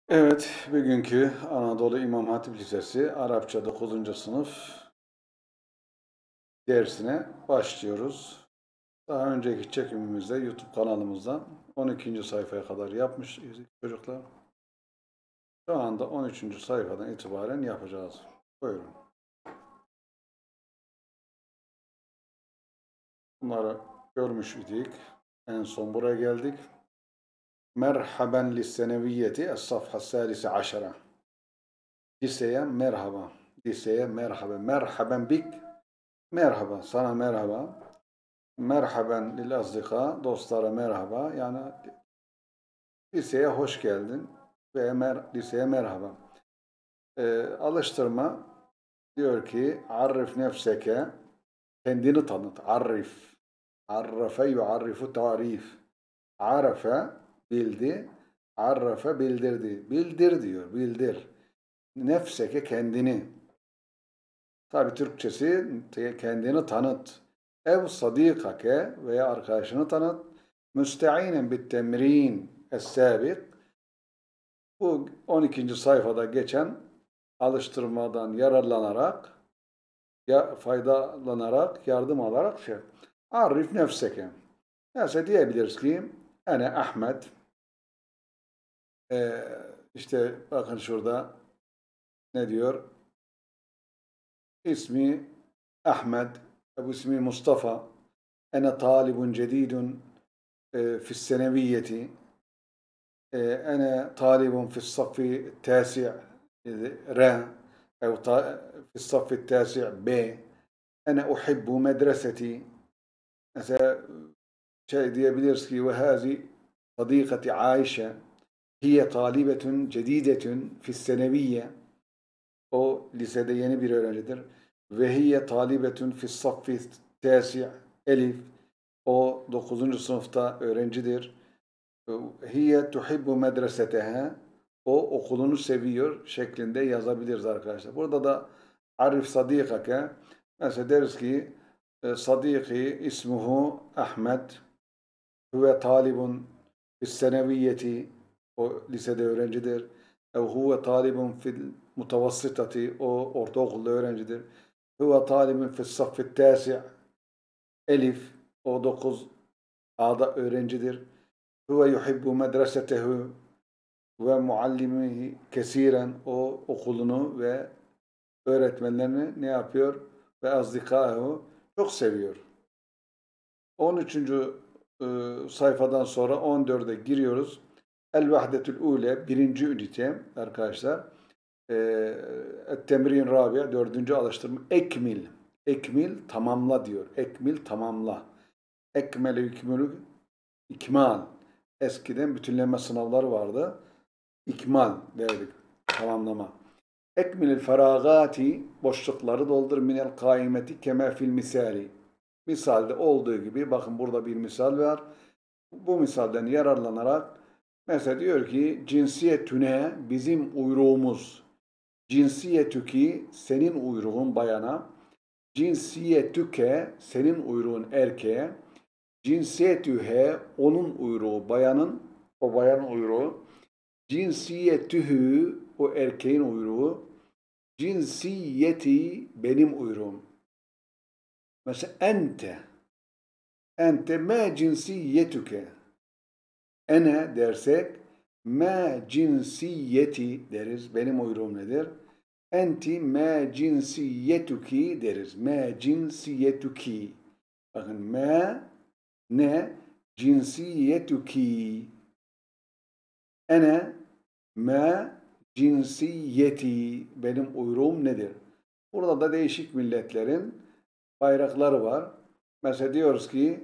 Evet, bugünkü Anadolu İmam Hatip Lisesi Arapça 9. sınıf dersine başlıyoruz. Daha önceki çekimimizde YouTube kanalımızda 12. sayfaya kadar yapmış çocuklar. Şu anda 13. sayfadan itibaren yapacağız. Buyurun. Bunları görmüş idik. En son buraya geldik. Merhaben lisseneviyeti es-safha salise aşara. Liseye merhaba. Liseye merhaba. Merhaben bik. Merhaba. Sana merhaba. Merhaben lil azdika, dostlara merhaba. Yani liseye hoş geldin ve liseye merhaba. Alıştırma diyor ki arif nefseke, kendini tanıt. Arif. Arrafe yuarrifu tarif. Arafe bildi. Arrafe bildirdi. Bildir diyor. Bildir. Nefseke kendini. Tabi Türkçesi kendini tanıt. Ev sadikake veya arkadaşını tanıt. Müsteinen bit temrin es-sabik. Bu 12. sayfada geçen alıştırmadan yararlanarak, faydalanarak, yardım alarak Arif nefseke. Mesela diyebiliriz ki ene Ahmet. İşte bakın şurada ne diyor? İsmi Ahmet. Bu ismi Mustafa. Ene talibun cedidun في الثانوية. أنا طالب في الصف التاسع ر أو في الصف التاسع ب. أنا أحب مدرستي. مثلا şey diyebiliriz ki وهذه صديقتي عائشة هي طالبة جديدة في الثانوية. O lisede yeni bir öğrencidir. Ve hiye talibetun fis saffi tasi' Elif. O 9. sınıfta öğrencidir. Hiye tuhibbu medreseteha. O okulunu seviyor şeklinde yazabiliriz arkadaşlar. Burada da arif sadikake. Mesela deriz ki sadiki ismuhu Ahmet. Huve talibun fis seneviyeti. O lisede öğrencidir. Huve talibun fil mutavassitati. O ortaokulda öğrencidir. Huve talibun fis saffit tasi' Elif. O 9 A'da öğrencidir. Huve yuhibbu medresetehu ve muallimihi kesiren. O okulunu ve öğretmenlerini ne yapıyor? Ve azdikahu çok seviyor. 13. sayfadan sonra 14'e giriyoruz. El vahdetül ule birinci ünite arkadaşlar. Temrin rabia dördüncü alıştırma. Ekmil. Ekmil tamamla diyor. Ekmil tamamla. Ekmele yükmülü ikmal. Eskiden bütünleme sınavları vardı. İkmal derdik. Tamamlama. Ekmilil feragati boşlukları doldur minel kaimeti kema fil misali. Misalde olduğu gibi bakın burada bir misal var. Bu misalden yararlanarak mesela diyor ki cinsiyetüne bizim uyruğumuz. Cinsiyetüki senin uyruğun bayana. Cinsiyetüke senin uyruğun erkeğe. Cinsiyetühe onun uyruğu bayanın, o bayanın uyruğu. Cinsiyetühü o erkeğin uyruğu. Cinsiyeti benim uyruğum. Mesela ente. Ente ma cinsiyetüke. Ene dersek ma cinsiyeti deriz. Benim uyruğum nedir? Enti ma cinsiyetüki deriz. Ma cinsiyetüki. Bakın ma ne cinsiyetüki. Ene ma cinsiyeti. Benim uyruğum nedir? Burada da değişik milletlerin bayrakları var. Mesela diyoruz ki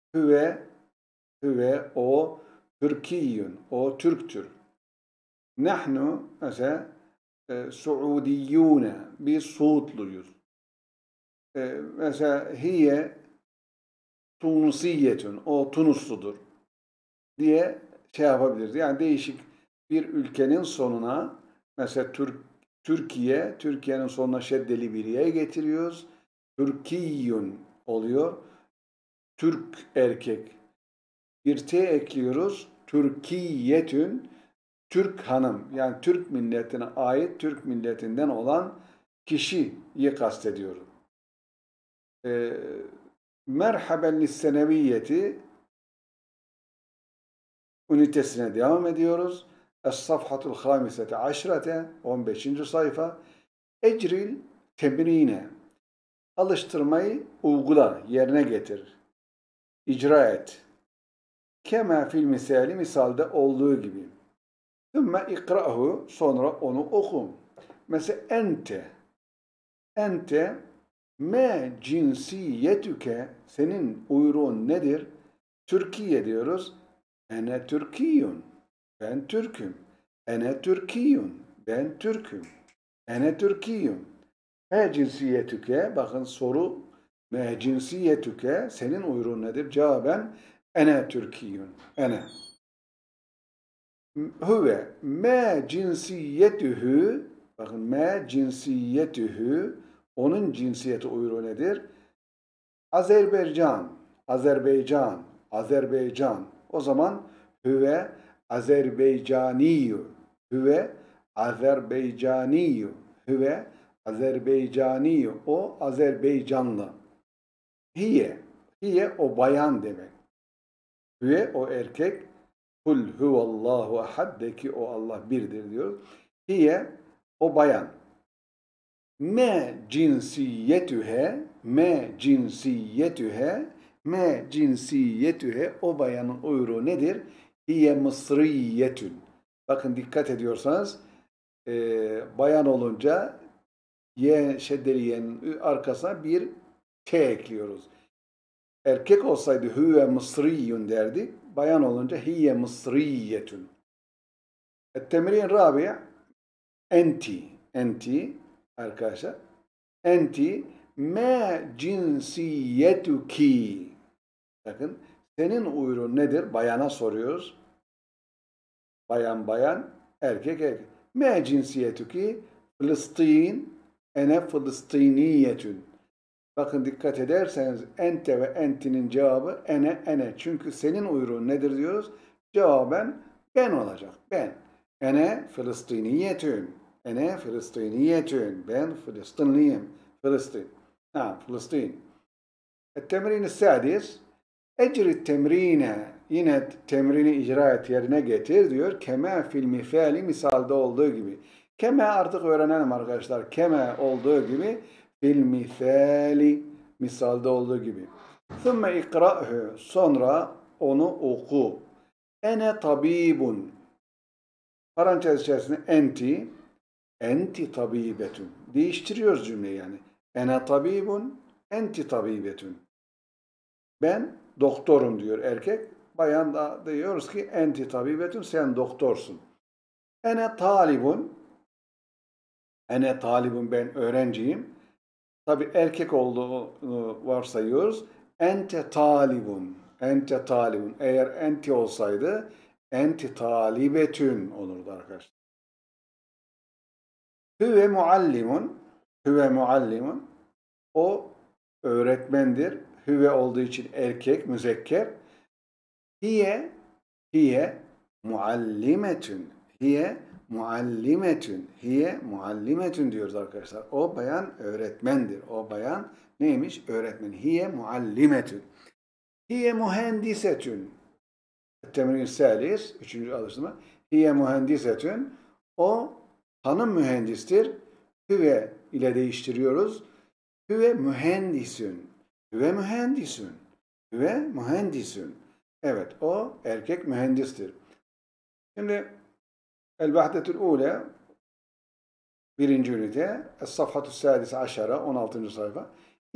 hüve o Türkiyyün. O Türktür. Nahnu mesela Suudiyyune. Biz Suudluyuz. Mesela hiye Tunusiyetün. O Tunusludur diye şey yapabiliriz. Yani değişik bir ülkenin sonuna mesela Türkiye, Türkiye'nin sonuna şeddeli bir ye getiriyoruz. Türkiyyün oluyor. Türk erkek. Bir T ekliyoruz. Türkiyetün. Türk hanım, yani Türk milletine ait, Türk milletinden olan kişiyi kastediyorum. Merhaben lisseneviyeti ünitesine devam ediyoruz. Es-safhatul hamisete aşrete 15. sayfa. Ecril temrine, alıştırmayı uygula, yerine getir, icra et. Kema fil misali, misalde olduğu gibi. Sümme ikra'hu, sonra onu oku. Mesela ente me cinsiyetüke, senin uyruğun nedir? Türkiye diyoruz. Ene Türkiyun, ben Türk'üm. Ene Türkiyun, ben Türk'üm. Ene Türkiyun. Me cinsiyetüke, bakın soru, me cinsiyetüke, senin uyruğun nedir? Cevaben ene Türkiyun, ene. Huve me cinsiyetühü, bakın me cinsiyetühü, onun cinsiyeti uyruğu nedir? Azerbaycan, Azerbaycan, Azerbaycan. O zaman huve Azerbaycaniyu, huve Azerbaycaniyu, huve Azerbaycaniyu. O Azerbaycanlı. Hiye o bayan demek. Huve o erkek. Kul huvallahu ahad, de ki o Allah birdir diyor. Hiye o bayan. Me cinsiyetühe, me cinsiyetühe, me cinsiyetühe, o bayanın uyruğu nedir? Hiye mısriyetün. Bakın dikkat ediyorsanız bayan olunca şeddeli ye'nin arkasına bir T ekliyoruz. Erkek olsaydı huve mısriyun derdik. Bayan olunca hiye mısriyetün. Et-temrin rabi' enti arkadaşlar. Enti me cinsiyetuki. Bakın senin uyruğun nedir? Bayana soruyoruz. Bayan, erkek. Me cinsiyetuki Filistin, ene Filistiniyetün. Bakın dikkat ederseniz ente ve entinin cevabı ene. Çünkü senin uyruğun nedir diyoruz? Cevaben ben olacak. Ben. Ene Filistiniyetün. Ene Filistiniyetün. Ben Filistinliyim. Filistin. Et-temrin sadis. Ecri temrine. Yine temrini icra et, yerine getir diyor. Kema fil misali, misalde olduğu gibi. Kema artık öğrenelim arkadaşlar. Kema olduğu gibi fil misali, misalde olduğu gibi. Thumme ikra'hu, sonra onu oku. Ene tabibun. Parantez içerisinde enti tabibetun. Değiştiriyoruz cümleyi yani. Ene tabibun, enti tabibetun. Ben doktorum diyor erkek. Bayan da diyoruz ki enti tabibetun, sen doktorsun. Ene talibun, ben öğrenciyim. Tabi erkek olduğunu varsayıyoruz. Ente talibun. Eğer enti olsaydı enti talibetün olurdu arkadaşlar. Hüve muallimun. O öğretmendir. Hüve olduğu için erkek, müzekker. Hiye muallimetün. Hiye muallimetün diyoruz arkadaşlar. O bayan öğretmendir. O bayan neymiş? Öğretmen. Hiye muallimetün. Hiye mühendisetün. Temrin salis, 3. alıştırma. Hiye mühendisetün. O hanım mühendistir. Hüve ile değiştiriyoruz. Hüve mühendisün. Evet, o erkek mühendistir. Şimdi el-vahdetül ule, 1. ünite, es-safhatü sadise aşara, 16. sayfa.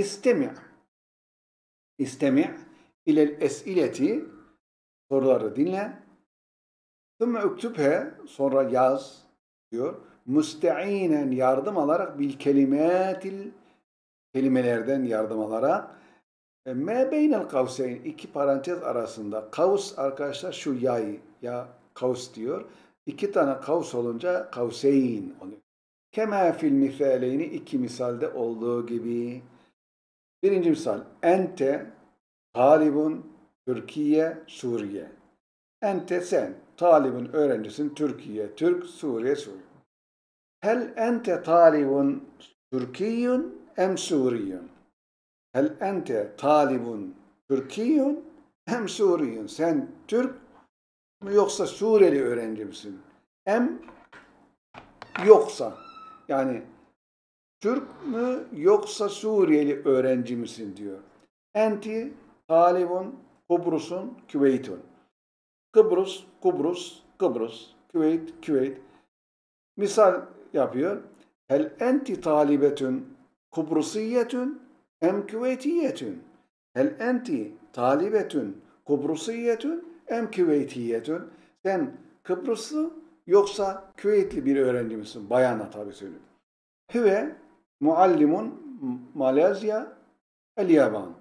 İstemi' ilel esileti, soruları dinle. Sümme üktübhe, sonra yaz diyor. Müste'inen, yardım alarak, bil kelimelerden yardım alarak. Me beynel kavseyn, 2 parantez arasında. Kavs arkadaşlar şu yay, ya kavs diyor. 2 tane kavs olunca kavseyn oluyor. Kema fil misaleyni, 2 misalde olduğu gibi. 1. misal. Ente talibun Türkiye, Suriye. Ente sen. talibun öğrencisin. Türkiye, Türk, Suriye, Suriye. Hel ente talibun Türkiyün em Suriyün? Hel ente talibun Türkiyün em Suriyün? Sen Türk mü yoksa Suriyeli öğrenci misin? Em yoksa. Yani Türk mü yoksa Suriyeli öğrenci misin diyor. Enti talibun Kıbrıs'un Küveyt'un. Kıbrıs, Kıbrıs, Kıbrıs, Küveyt, Küveyt. Misal yapıyor. Hel enti talibetun Kıbrısiyetun em Küveytiyetun. Hel enti talibetun Kıbrısiyetun em Küveytiyetun. Sen Kıbrıslı yoksa Küveytli bir öğrenci misin? Bayanla tabi söylüyor. Hüve muallimun Malezya el Yaban.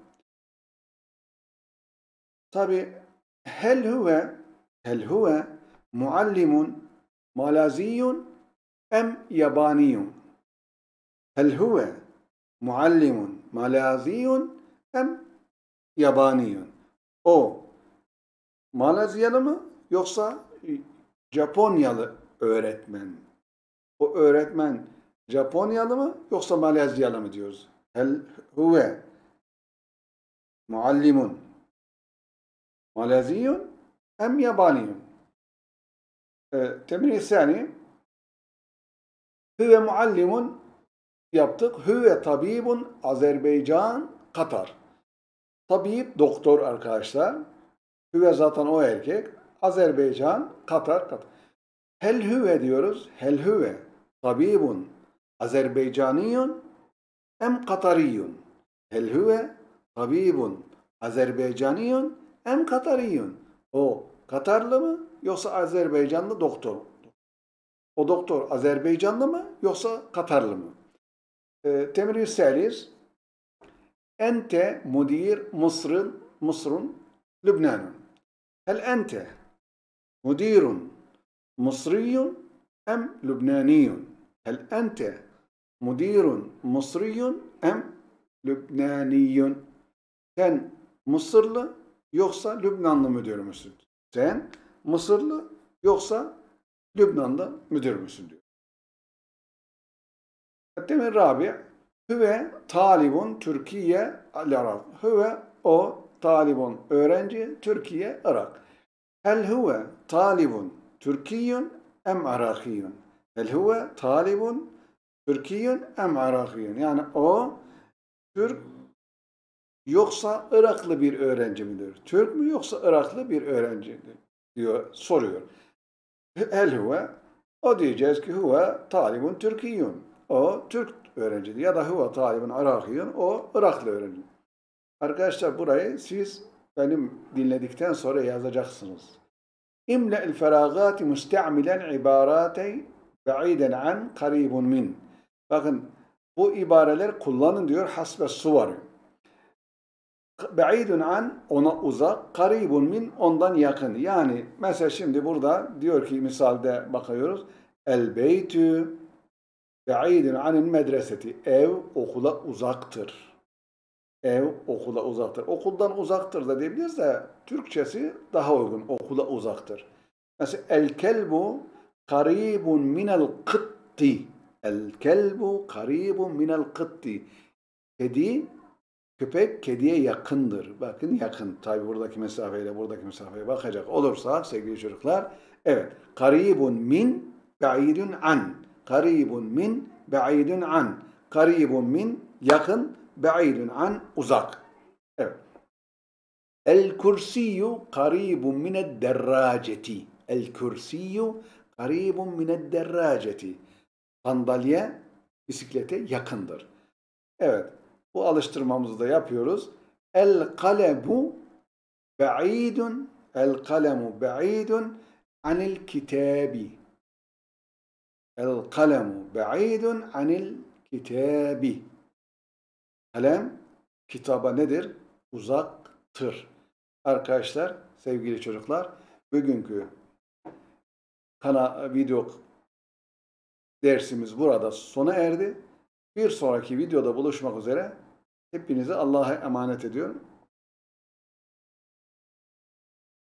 Tabi hel huve muallimun malaziyun em yabaniyun. Hel huve muallimun malaziyun em yabaniyun. O Malezyalı mı yoksa Japonyalı öğretmen? O öğretmen Japonyalı mı yoksa Malezyalı mı diyoruz? Hel huve muallimun malaziyun em yabaniyun. Temrin sani huve muallimun yaptık. Huve tabibun Azerbaycan Katar. Tabip doktor arkadaşlar. Huve zaten o erkek. Azerbaycan Katar Katar. Hel huve diyoruz. Hel huve tabibun Azerbaycaniyun em Katariyun. Hel huve tabibun Azerbaycaniyun em Katariyun. O Katarlı mı yoksa Azerbaycanlı doktor? O doktor Azerbaycanlı mı yoksa Katarlı mı? Temrin selis ente mudir Mısr'un Lübnan'un. Hel ente mudirun Mısriyun em Lübnaniyun. Hel ente mudirun Mısriyun em Lübnaniyun. Sen Mısırlı yoksa Lübnanlı müdür müsün? Sen Mısırlı yoksa Lübnanlı müdür müsün diyor. Temel Rabi Hüve talibun Türkiye al-Irak. Hüve o talibun öğrenci Türkiye Irak. Hel huve talibun Türkiyün em Irakiyün. Hel huve talibun Türkiyün em Irakiyün. Yani o Türk yoksa Iraklı bir öğrenci midir? Türk mü yoksa Iraklı bir öğrencidir diyor, soruyor. Hel huve o diyeceğiz ki huve talibun Türkiyün. O Türk öğrencidir. Ya da huve talibun Irakiyün. O Iraklı öğrenci. Arkadaşlar burayı siz benim dinledikten sonra yazacaksınız. İmle'l feragati müste'milen ibaratey ba'iden an karibun min. Bakın bu ibareler kullanın diyor hasbe suvarı. Ba'idun an ona uzak, karibun min ondan yakın. Yani mesela şimdi burada diyor ki misalde bakıyoruz. El beytü ba'idun anil medreseti. Ev okula uzaktır. Ev okula uzaktır. Okuldan uzaktır da diyebiliriz de Türkçesi daha uygun. Okula uzaktır. Mesela el kelbu karibun minel kıtti. El kelbu karibun minel kıtti. Kedi, köpek kediye yakındır. Bakın yakın. Tabi buradaki mesafeyle buradaki mesafeye bakacak olursak sevgili çocuklar. Evet. Karibun min ba'idun an. Karibun min ba'idun an. Karibun min yakın. Ba'idun an uzak. Evet. El kursiyyu karibun mined derraceti. El kursiyyu karibun mined derraceti. Sandalye bisiklete yakındır. Evet. Bu alıştırmamızı da yapıyoruz. El kalemu ba'idun anil kitabi. El kalemu ba'idun anil kitabi. Kalem kitaba nedir? Uzaktır. Arkadaşlar, sevgili çocuklar, bugünkü video dersimiz burada sona erdi. Bir sonraki videoda buluşmak üzere. Hepinizi Allah'a emanet ediyorum.